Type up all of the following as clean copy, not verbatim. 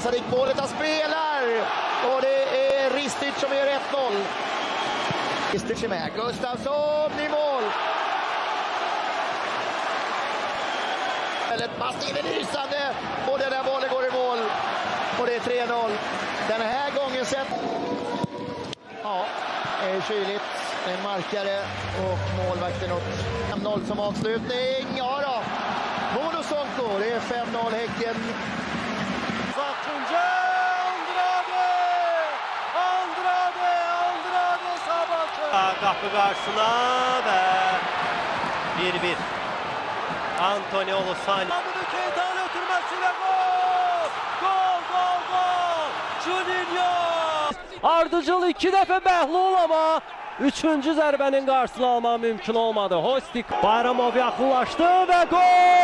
Sadik målet han spelar. Och det är Ristic som gör 1-0. Ristic är med. Gustafsson i mål. Ett pass in i lysande. Och den där bollen går i mål. Och det är 3-0. Den här gången sett. Ja, det är kyligt. En markare och målvakten upp. 5-0 som avslutning. Ja då. Monosonko. Det är 5-0 Häcken. Kapı karşısına ve 1-1. Antonio Olusan. Mahmut Keita'nın ötürmesiyle gol! Gol! Juninho! Ardıcıl 2 dəfə məhlul ama 3-cü zərbənin qarşısını almaq mümkün olmadı. Hostik Bayramov yaxınlaşdı və gol!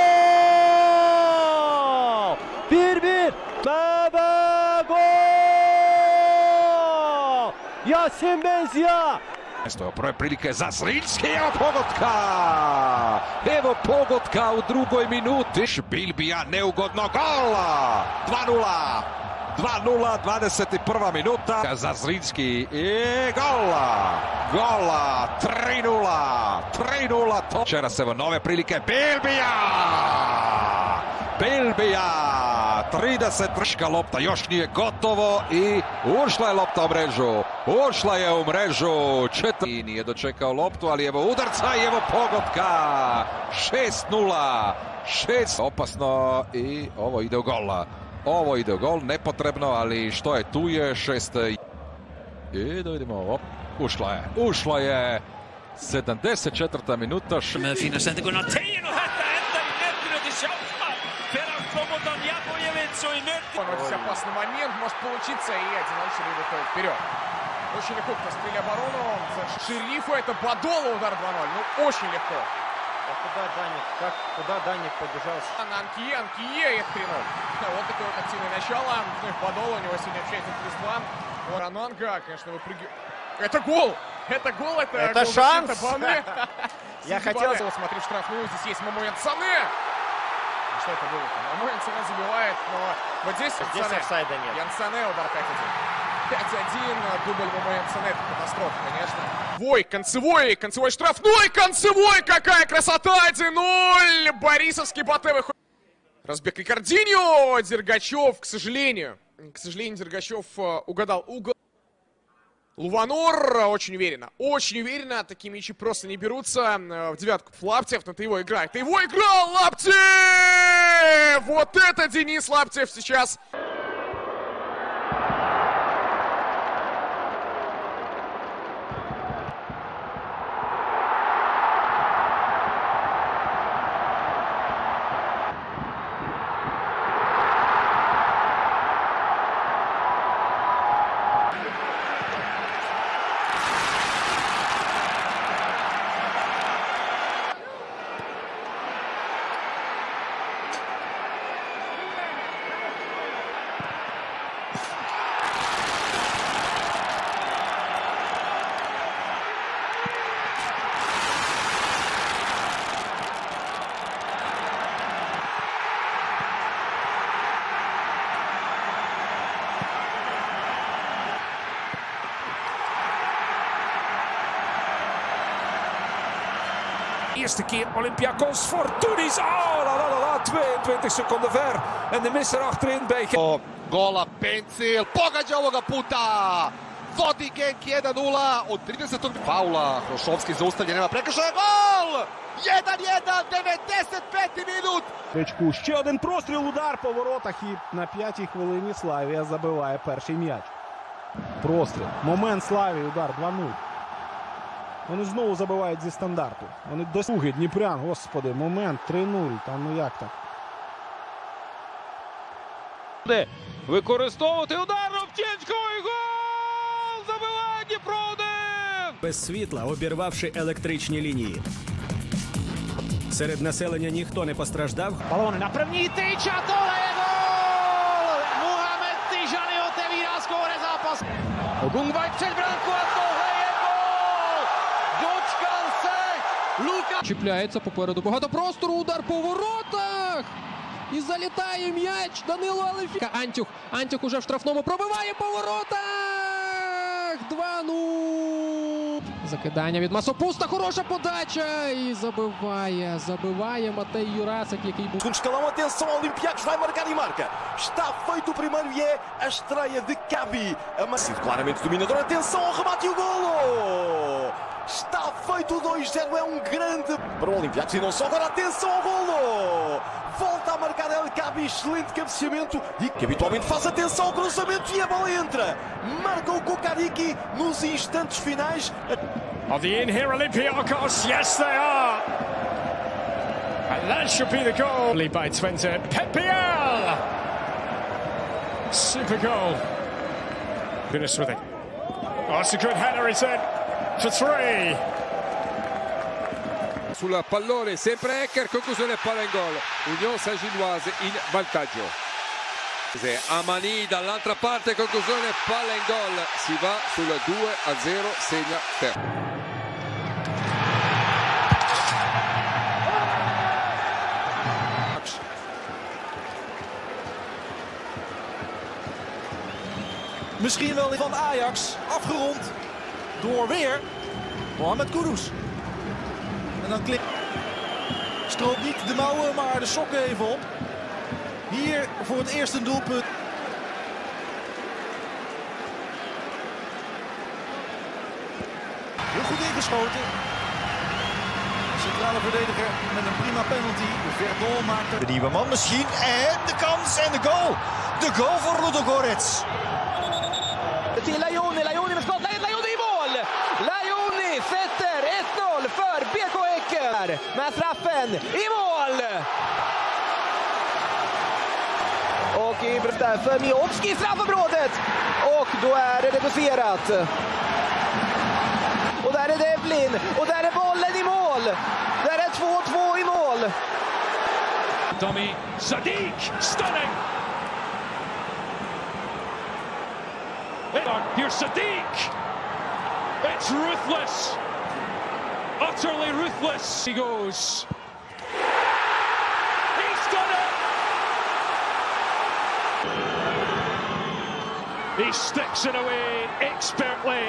1-1 və gol! Yasin Benzija! Prilike za Zrinski, evo pogotka u drugoj minuti. Bilbija neugodno gola. 2-0, 21. minuta. Za Zrinski i gola. 3-0. Večeras evo nove prilike. Bilbija. 30 lopta, još nije gotovo i ušla je lopta u mrežu. I nije dočekao loptu, ali evo udarca i evo pogotka. 6-0. Opasno i ovo ide u gol. Nepotrebno, ali što je tu je 6. I da vidimo ovo. Ušla je. 74. minuta. Fina centergången av Tejen och Hertha hämtar i netten till Schaufman. Ferran Slobodan Jakojevic och i netten. Здесь опасный момент, может получиться, и 1-0 Шериф выходит вперед. Очень легко прострелили оборону. Шерифу это Бадола удар 2-0. Ну, очень легко. А куда Даник побежал? Анкие, это 3-0. Вот такое вот активное начало. Бадола, у него сегодня общается +2. Рананга, конечно, выпрыгивает. Это гол! Это гол шанс! Я хотел его смотреть в штрафную. Здесь есть Момоент Сане. Что это было? Момоент Сане забивает, но вот здесь офсайда нет. Ян Сане удар 5-1. 5-1, дубль Момоент Сане. Это катастрофа, конечно. Концевой штрафной, какая красота! 1-0! Борисовский Батэ выходит. Разбег Рикардиньо, Дергачев, к сожалению, Дергачев угадал угол. Луванор очень уверенно, такие мячи просто не берутся. В девятку Лаптев, но ты его играл, Лаптев! Вот это Денис Лаптев сейчас. Eerste keer Olympiakos Fortounis. 22 seconden ver. En de misser achterin bij... Gola Pencil, pogađa ovoga puta. Vodi Genk 1-0 od 30. Faula. Hrošovski zaustavljen, nema prekršaja. Gol! 1-1, 95. minut. Печку. Ще один простріл, удар по воротах. І на 5-й хвилині Славія забиває перший м'яч. Простріл. Момент Славії, удар 2-0. Вони знову забивають зі стандарту. Вони до слуги Дніпрян, господи, момент 3-0. Там ну як так? Використовувати удар Робчинського і гол! Забиває Дніпро 1! Без світла, обірвавши електричні лінії. Серед населення ніхто не постраждав. Balón na první tyč a tohle je gól! Mohamed Tijani otevírá skóre zápas. Ogungvaj před branku a tohle je gól! Dočkal se Luka. Чіпляється попереду. Багато простору. Удар по воротах. І залітає м'яч. Данило Алефі. Антюх уже в штрафному пробиває по воротах. 2-0. Закидання від Масопуста. Хороша подача. І забиває Матей Юрасик, який був... Escalão, atenção, Olympiacos vai marcar e marca. Está feito o primeiro e é a estreia de Cabi. Sido claramente dominador. Atenção ao remate e o golo. Está feito o 2-0. É grande para o Olympiacos e não só. Agora atenção ao golo. Volta a marcar El Cabi. Excelente cabeceamento e que habitualmente faz atenção ao cruzamento e a bola entra. Marca o Kokariki nos instantes finais. Are they in here, Olympiacos? Yes, they are. And that should be the goal. By Twente. Pepiel! Super goal. Finish with it. Oh, it's a good header, he said. For 3. Sul pallone, sempre Ecker, conclusione palla in gol. Union Saint-Gilloise in vantaggio. Amani dall'altra parte, conclusione palla in gol. Si va sul 2-0, segna Ter. Misschien wel van Ajax, afgerond door weer Mohamed Kudus. En dan stroopt niet de mouwen, maar de sokken even op. Hier voor het eerste doelpunt. Heel goed ingeschoten. Centrale verdediger met een prima penalty. Verdon maakt de nieuwe man misschien. En de kans en de goal. De goal voor Ludogorets. Till Lajoni med skottläget, Lajoni i mål! Lajoni sätter 1-0 för BK Häcken med straffen i mål! Och för Miowski i straffområdet! Och då är det reducerat. Och där är Devlin, och där är bollen i mål! Där är 2-2 i mål! Tommy Sadiq, stunning! Here's Sadiq. It's ruthless. Utterly ruthless. He goes. He's done it. He sticks it away expertly.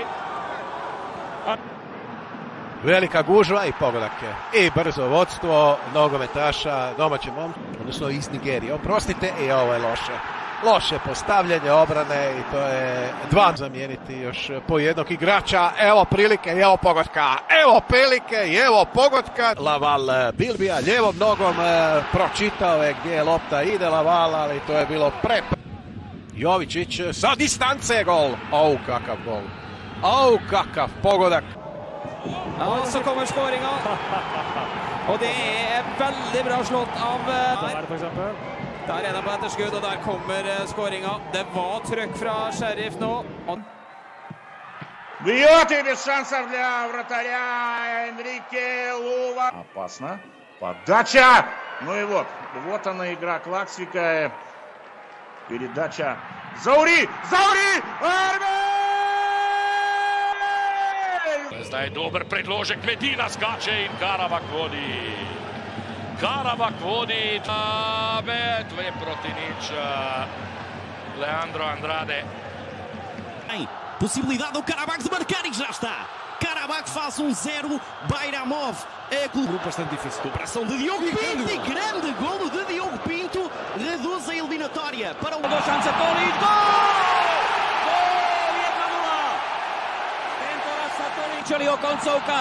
Velika gužva i pogledak i brzo vodstvo nogometaša domaće momci, odnosno iz Nigerije. Oprostite, i ovo je loše. Loše postavljanje obrane i to je dva zamijeniti još po jednog igrača. Evo prilike i evo pogotka. Evo prilike i evo pogotka. Laval Bilbija ljevom nogom pročitao je gdje je lopta ide Laval, ali to je bilo Jovičić sa distance gol. Au kakav gol. Au kakav pogodak. Ja, så kommer skåringa. Och det är väldigt bra slått av Der er det på etterskudd, og der kommer skåringa. Det var trøkk fra Sheriff nå. Бьет и без шансов для вратаря Энрике Лува. Опасно. Подача. Ну и вот она игра Клаксвика. Передача. Заури! Zdaj je dober predložek, Medina skače in Karabak vodi. Karabak vodi, to je proti nič. Leandro Andrade. Possibilidade do Karabak de marcar e já está. Karabak faz 0, Bairamov é clube bastante difícil. Operação de Diogo Pinto e grande golo de Diogo Pinto reduz a eliminatória para o do szanse Tolić. Gol! Gol 1-0. Tento raz sa Tolić, jeho koncovka.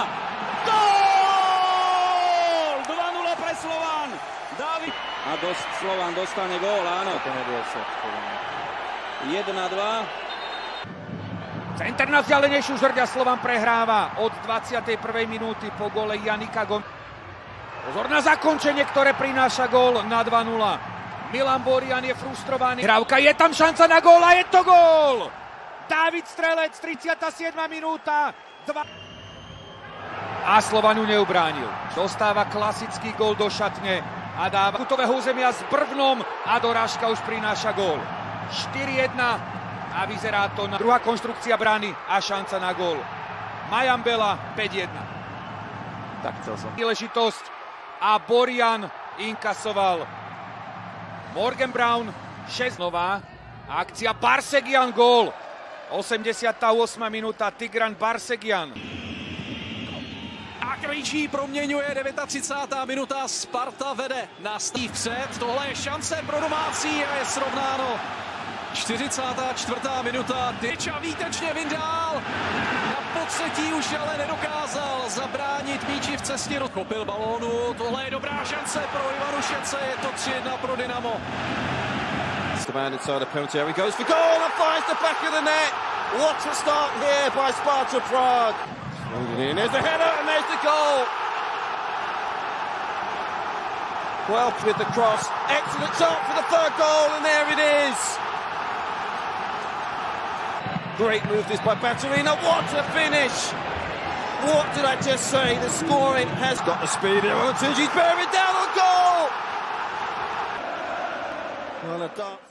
Gol! 2-0 pre Slovan. David. A Slovan dostane gól, áno. To nebol set. 1-2. Center na vzdialenejšiu žrť a Slovan prehráva od 21. minúty po gole Janika Gomez. Pozor na zakončenie, ktoré prináša gól na 2-0. Milan Borian je frustrovaný. Hrávka, je tam šanca na gól a je to gól! Dávid Strelec, 37. minúta. A Slovan ju neubránil. Dostáva klasický gól do šatne a dáva putového územia s Brvnom a dorážka už prináša gól. 4-1. A vyzerá to na druhá konštrukcia brány a šanca na gól. Majambela 5-1. Tak chcel som. Príležitosť a Borian inkasoval Morgan Brown, 6 nová. Akcia Barsegian, gól. 88. minúta, Tigran Barsegian. A Krejčí proměňuje, 39. minuta, Sparta vede na stýv před. Tohle je šance pro domácí a je srovnáno. 44. minuta, Dyča výtečně vyndál. Na potřetí už ale nedokázal zabránit míči v cestě. Kopil balónu, tohle je dobrá šance pro Ivanušece, je to 3-1 pro Dynamo. Man inside the penalty area, he goes for goal and finds the back of the net. What a start here by Sparta Prague. In, there's the header and there's the goal. Welch with the cross, excellent shot for the third goal, and there it is. Great move this by Baturina, what a finish. What did I just say? The scoring has got the speed here. He's bearing down on goal. Well, a